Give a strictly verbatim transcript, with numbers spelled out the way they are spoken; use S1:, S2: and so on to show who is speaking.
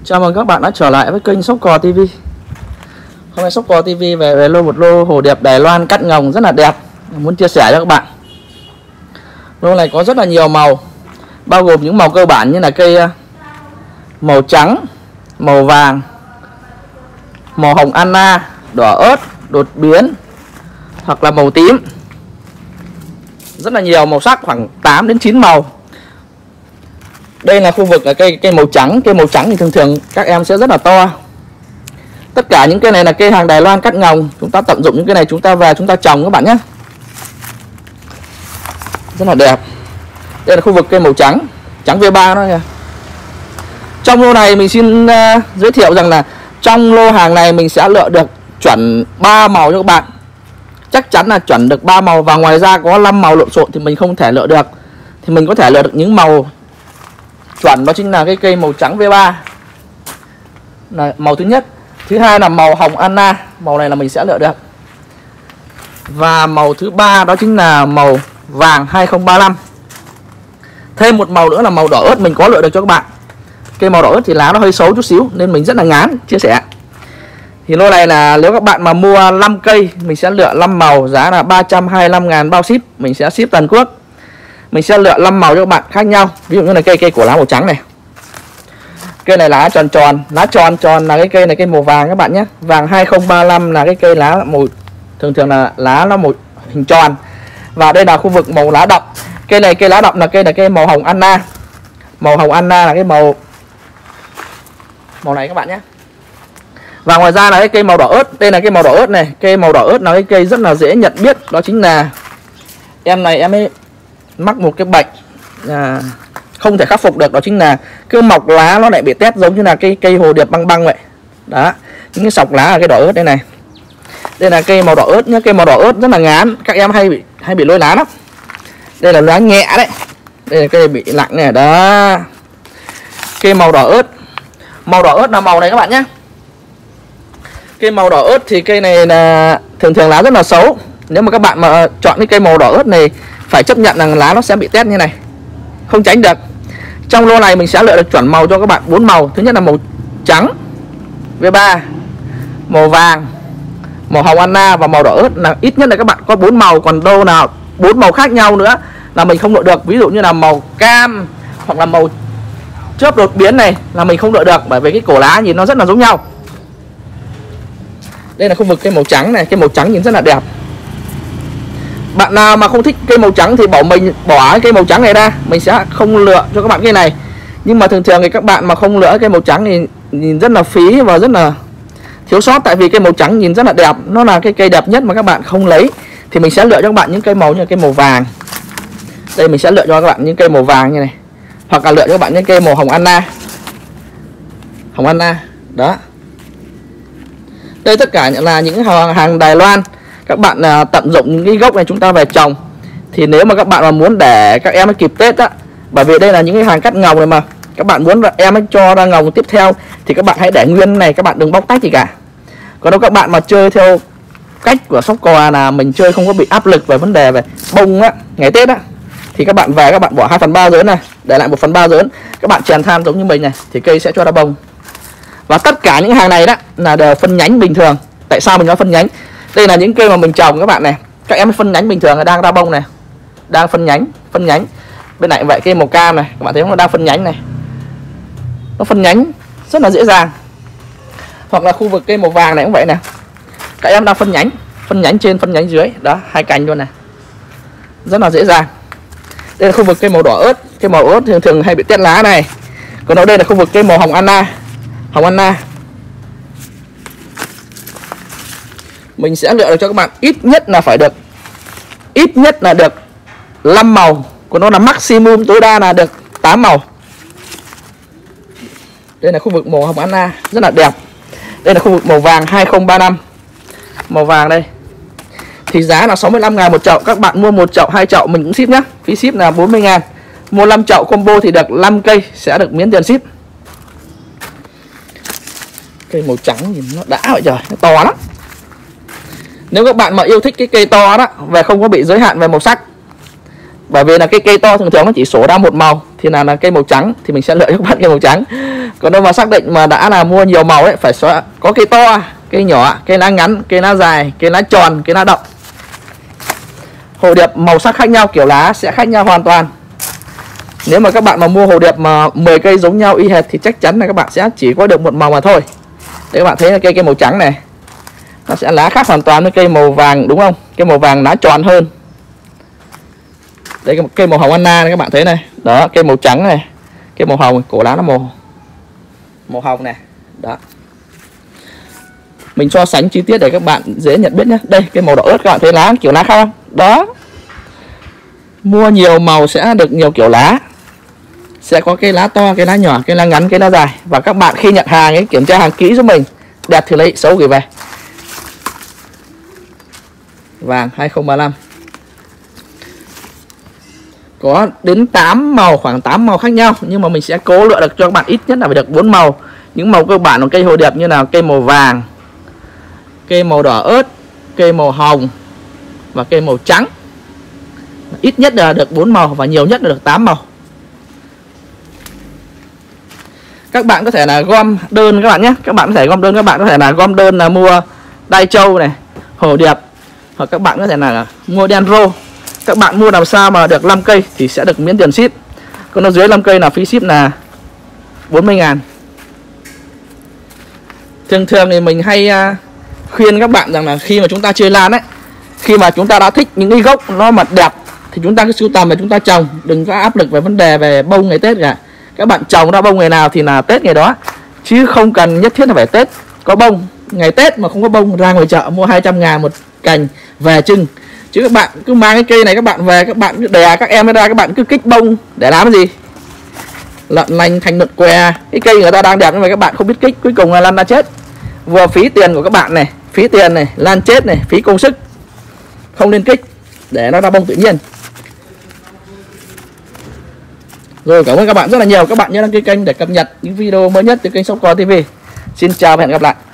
S1: Chào mừng các bạn đã trở lại với kênh Sóc Cò ti vi. Hôm nay Sóc Cò ti vi về về lô một lô hồ điệp Đài Loan cắt ngồng rất là đẹp, muốn chia sẻ cho các bạn. Lô này có rất là nhiều màu, bao gồm những màu cơ bản như là cây màu trắng, màu vàng, màu hồng Anna, đỏ ớt, đột biến hoặc là màu tím. Rất là nhiều màu sắc, khoảng tám đến chín màu. Đây là khu vực là cây cây màu trắng, cây màu trắng thì thường thường các em sẽ rất là to. Tất cả những cây này là cây hàng Đài Loan cắt ngồng, chúng ta tận dụng những cái này chúng ta về chúng ta trồng các bạn nhé. Rất là đẹp. Đây là khu vực cây màu trắng, trắng V ba đó kìa. Trong lô này mình xin uh, giới thiệu rằng là trong lô hàng này mình sẽ lựa được chuẩn ba màu cho các bạn. Chắc chắn là chuẩn được ba màu, và ngoài ra có năm màu lộn xộn thì mình không thể lựa được. Thì mình có thể lựa được những màu chuẩn, đó chính là cái cây màu trắng V ba là màu thứ nhất. Thứ hai là màu hồng Anna, màu này là mình sẽ lựa được. Và màu thứ ba đó chính là màu vàng hai không ba lăm. Thêm một màu nữa là màu đỏ ớt mình có lựa được cho các bạn. Cây màu đỏ ớt thì lá nó hơi xấu chút xíu nên mình rất là ngán chia sẻ. Thì lô này là nếu các bạn mà mua năm cây mình sẽ lựa năm màu, giá là ba trăm hai mươi lăm ngàn bao ship, mình sẽ ship toàn quốc. Mình sẽ lựa năm màu cho các bạn khác nhau. Ví dụ như là cây cây của lá màu trắng này. Cây này lá tròn tròn, lá tròn tròn là cái cây này cây màu vàng các bạn nhé. Vàng hai không ba lăm là cái cây lá màu thường thường là lá nó một hình tròn. Và đây là khu vực màu lá đậm. Cây này cây lá đậm là cây là cây màu hồng Anna. Màu hồng Anna là cái màu màu này các bạn nhé. Và ngoài ra là cái cây màu đỏ ớt, đây là cây màu đỏ ớt này, cây màu đỏ ớt là cái cây rất là dễ nhận biết, đó chính là em này em ấy mắc một cái bệnh à, không thể khắc phục được, đó chính là cứ mọc lá nó lại bị tét giống như là cây cây hồ điệp băng băng vậy. Đó, những cái sọc lá là cái đỏ ớt đây này. Đây là cây màu đỏ ớt nhé, cây màu đỏ ớt rất là ngán, các em hay bị hay bị lôi lá lắm. Đây là lá nhẹ đấy. Đây là cây bị nặng này đó. Cây màu đỏ ớt. Màu đỏ ớt là màu này các bạn nhé. Cây màu đỏ ớt thì cây này là thường thường lá rất là xấu. Nếu mà các bạn mà chọn cái cây màu đỏ ớt này phải chấp nhận rằng lá nó sẽ bị tét như này, không tránh được. Trong lô này mình sẽ lựa được chuẩn màu cho các bạn bốn màu. Thứ nhất là màu trắng V ba, màu vàng, màu hồng Anna và màu đỏ ớt, là ít nhất là các bạn có bốn màu. Còn đâu nào bốn màu khác nhau nữa là mình không lựa được. Ví dụ như là màu cam hoặc là màu chớp đột biến này là mình không lựa được, bởi vì cái cổ lá nhìn nó rất là giống nhau. Đây là khu vực cây màu trắng này, cây màu trắng nhìn rất là đẹp. Bạn nào mà không thích cây màu trắng thì bỏ mình bỏ cây màu trắng này ra, mình sẽ không lựa cho các bạn cây này. Nhưng mà thường thường thì các bạn mà không lựa cây màu trắng thì nhìn rất là phí và rất là thiếu sót, tại vì cây màu trắng nhìn rất là đẹp, nó là cái cây đẹp nhất mà các bạn không lấy. Thì mình sẽ lựa cho các bạn những cây màu như cây màu vàng. Đây mình sẽ lựa cho các bạn những cây màu vàng như này, hoặc là lựa cho các bạn những cây màu hồng Anna. Hồng Anna, đó. Đây tất cả là những hàng, hàng Đài Loan. Các bạn à, tận dụng những cái gốc này chúng ta về trồng. Thì nếu mà các bạn mà muốn để các em kịp Tết á, bởi vì đây là những cái hàng cắt ngồng này mà, các bạn muốn em ấy cho ra ngồng tiếp theo thì các bạn hãy để nguyên này, các bạn đừng bóc tách gì cả. Còn nếu các bạn mà chơi theo cách của Sóc Cò là mình chơi không có bị áp lực về vấn đề về bông á, ngày Tết á, thì các bạn về các bạn bỏ hai phần ba dớn này, để lại một phần ba dớn, các bạn chèn than giống như mình này thì cây sẽ cho ra bông. Và tất cả những hàng này đó là đều phân nhánh bình thường. Tại sao mình nói phân nhánh? Đây là những cây mà mình trồng các bạn này, các em phân nhánh bình thường là đang ra bông này, đang phân nhánh, phân nhánh. Bên này vậy, cây màu cam này, các bạn thấy nó đang phân nhánh này, nó phân nhánh rất là dễ dàng. Hoặc là khu vực cây màu vàng này cũng vậy nè, các em đang phân nhánh, phân nhánh trên, phân nhánh dưới, đó, hai cành luôn này, rất là dễ dàng. Đây là khu vực cây màu đỏ ớt, cây màu ớt thường thường hay bị tét lá này. Còn ở đây là khu vực cây màu hồng Anna, hồng Anna. Mình sẽ lựa được cho các bạn ít nhất là phải được ít nhất là được năm màu, còn nó là maximum tối đa là được tám màu. Đây là khu vực màu hồng Anna rất là đẹp. Đây là khu vực màu vàng hai không ba năm. Màu vàng đây. Thì giá là sáu mươi lăm ngàn một chậu. Các bạn mua một chậu, hai chậu mình cũng ship nhé. Phí ship là bốn mươi ngàn. Mua năm chậu combo thì được năm cây sẽ được miễn tiền ship. Cây màu trắng nhìn nó đã vậy trời, nó to lắm. Nếu các bạn mà yêu thích cái cây to đó, về không có bị giới hạn về màu sắc, Bởi vì là cái cây to thường thường nó chỉ sổ ra một màu, thì là, là cây màu trắng thì mình sẽ lựa cho các bạn cây màu trắng. Còn nếu mà xác định mà đã là mua nhiều màu ấy, phải xóa, có cây to, cây nhỏ, cây lá ngắn, cây lá dài, cây lá tròn, cây lá đậm. Hồ điệp màu sắc khác nhau, kiểu lá sẽ khác nhau hoàn toàn. Nếu mà các bạn mà mua hồ điệp mà mười cây giống nhau y hệt thì chắc chắn là các bạn sẽ chỉ có được một màu mà thôi. Đấy, các bạn thấy là cây cây màu trắng này, nó sẽ lá khác hoàn toàn với cây màu vàng, đúng không? Cây màu vàng lá tròn hơn. Đây, cây màu hồng Anna này các bạn thấy này. Đó, cây màu trắng này, cây màu hồng, cổ lá nó màu màu hồng này. Đó. Mình so sánh chi tiết để các bạn dễ nhận biết nhé. Đây, cây màu đỏ ớt các bạn thấy lá kiểu lá khác không? Đó. Mua nhiều màu sẽ được nhiều kiểu lá. Sẽ có cây lá to, cây lá nhỏ, cây lá ngắn, cây lá dài. Và các bạn khi nhận hàng ấy, kiểm tra hàng kỹ giúp mình. Đẹp thì lấy, xấu gửi về. Vàng hai không ba lăm. Có đến tám màu, khoảng tám màu khác nhau. Nhưng mà mình sẽ cố lựa được cho các bạn ít nhất là phải được bốn màu. Những màu cơ bản của cây hồ điệp như là cây màu vàng, cây màu đỏ ớt, cây màu hồng và cây màu trắng. Ít nhất là được bốn màu và nhiều nhất là được tám màu. Các bạn có thể là gom đơn các bạn nhé. Các bạn có thể gom đơn, các bạn có thể là gom đơn là mua đai trâu này, hồ điệp, hoặc các bạn có thể là mua đen rô. Các bạn mua làm sao mà được năm cây thì sẽ được miễn tiền ship. Còn nó dưới năm cây là phí ship là bốn mươi ngàn. Thường thường thì mình hay uh, khuyên các bạn rằng là khi mà chúng ta chơi lan ấy, khi mà chúng ta đã thích những cái gốc nó mặt đẹp thì chúng ta cứ sưu tầm và chúng ta trồng. Đừng có áp lực về vấn đề về bông ngày Tết cả. Các bạn trồng ra bông ngày nào thì là Tết ngày đó, chứ không cần nhất thiết là phải Tết có bông. Ngày Tết mà không có bông, ra ngoài chợ mua hai trăm ngàn một cành về trưng. Chứ các bạn cứ mang cái cây này các bạn về, các bạn cứ đè các em ra, các bạn cứ kích bông để làm cái gì? Lợn lành thành lợn què. Cái cây người ta đang đẹp nhưng mà các bạn không biết kích, cuối cùng là lan ra chết. Vừa phí tiền của các bạn này, phí tiền này, lan chết này, phí công sức. Không nên kích để nó ra bông tự nhiên. Rồi, cảm ơn các bạn rất là nhiều. Các bạn nhớ đăng ký kênh để cập nhật những video mới nhất từ kênh Shopcore ti vi. Xin chào và hẹn gặp lại.